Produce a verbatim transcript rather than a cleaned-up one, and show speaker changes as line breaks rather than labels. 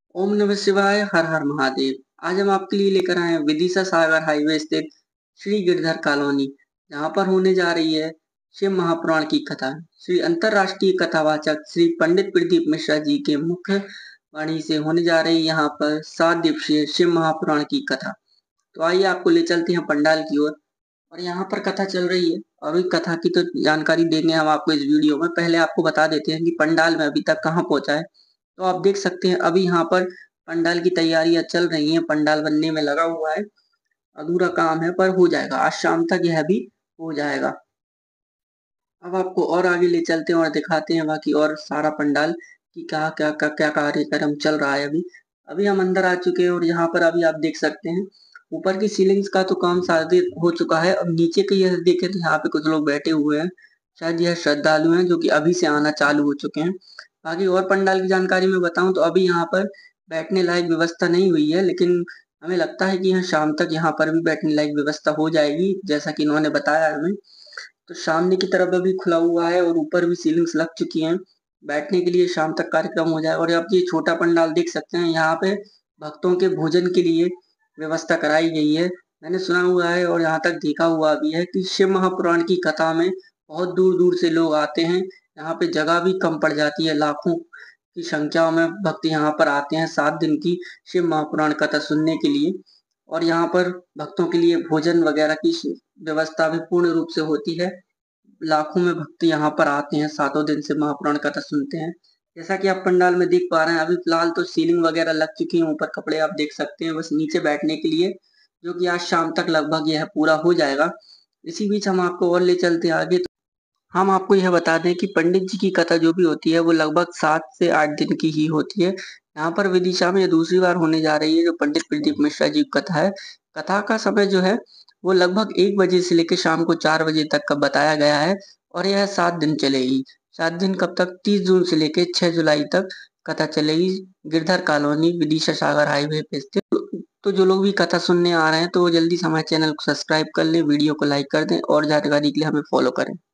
ओम नमः शिवाय, हर हर महादेव। आज हम आपके लिए लेकर आए हैं विदिशा सागर हाईवे स्थित श्री गिरधर कॉलोनी, जहाँ पर होने जा रही है शिव महापुराण की कथा। श्री अंतरराष्ट्रीय कथावाचक श्री पंडित प्रदीप मिश्रा जी के मुख्य वाणी से होने जा रही यहाँ पर सात दिवसीय शिव महापुराण की कथा। तो आइए आपको ले चलते हैं पंडाल की ओर। और यहाँ पर कथा चल रही है और इस कथा की तो जानकारी देंगे हम आपको इस वीडियो में। पहले आपको बता देते हैं कि पंडाल में अभी तक कहाँ पहुंचा है। तो आप देख सकते हैं अभी यहाँ पर पंडाल की तैयारियां चल रही हैं, पंडाल बनने में लगा हुआ है। अधूरा काम है पर हो जाएगा, आज शाम तक यह भी हो जाएगा। अब आपको और आगे ले चलते हैं और दिखाते हैं बाकी और सारा पंडाल की क्या क्या क्या क्या कार्यक्रम चल रहा है। अभी अभी हम अंदर आ चुके हैं और यहाँ पर अभी आप देख सकते हैं ऊपर की सीलिंग्स का तो काम शायद हो चुका है। अब नीचे की यह देखें तो यहाँ पे कुछ लोग बैठे हुए हैं, शायद यह श्रद्धालु हैं जो कि अभी से आना चालू हो चुके हैं। बाकी और पंडाल की जानकारी में बताऊं तो अभी यहाँ पर बैठने लायक व्यवस्था नहीं हुई है, लेकिन हमें लगता है कि यहाँ शाम तक यहाँ पर भी बैठने लायक व्यवस्था हो जाएगी, जैसा कि इन्होंने बताया हमें। तो सामने की तरफ अभी खुला हुआ है और ऊपर भी सीलिंग्स लग चुकी हैं, बैठने के लिए शाम तक कार्यक्रम हो जाए। और आप ये छोटा पंडाल देख सकते हैं, यहाँ पे भक्तों के भोजन के लिए व्यवस्था कराई गई है। मैंने सुना हुआ है और यहाँ तक देखा हुआ भी है कि शिव महापुराण की कथा में बहुत दूर दूर से लोग आते हैं। यहाँ पे जगह भी कम पड़ जाती है, लाखों की संख्या में भक्त यहाँ पर आते हैं सात दिन की शिव महापुराण कथा सुनने के लिए। और यहाँ पर भक्तों के लिए भोजन वगैरह की व्यवस्था भी पूर्ण रूप से होती है। लाखों में भक्त यहाँ पर आते हैं, सातों दिन से महापुराण कथा सुनते हैं। जैसा कि आप पंडाल में देख पा रहे हैं, अभी फिलहाल तो सीलिंग वगैरह लग चुकी है, ऊपर कपड़े आप देख सकते हैं बस नीचे बैठने के लिए, जो कि आज शाम तक लगभग यह पूरा हो जाएगा। इसी बीच हम आपको और ले चलते हैं आगे। तो हम आपको यह बता दें कि पंडित जी की कथा जो भी होती है वो लगभग सात से आठ दिन की ही होती है। यहाँ पर विदिशा में दूसरी बार होने जा रही है जो पंडित प्रदीप मिश्रा जी की कथा है। कथा का समय जो है वो लगभग एक बजे से लेकर शाम को चार बजे तक का बताया गया है और यह सात दिन चलेगी। सात दिन कब तक? तीस जून से लेकर छह जुलाई तक कथा चलेगी गिरधर कॉलोनी विदिशा सागर हाईवे पे स्थित। तो जो लोग भी कथा सुनने आ रहे हैं तो वो जल्दी से हमारे चैनल को सब्सक्राइब कर लें, वीडियो को लाइक कर दें और जानकारी के लिए हमें फॉलो करें।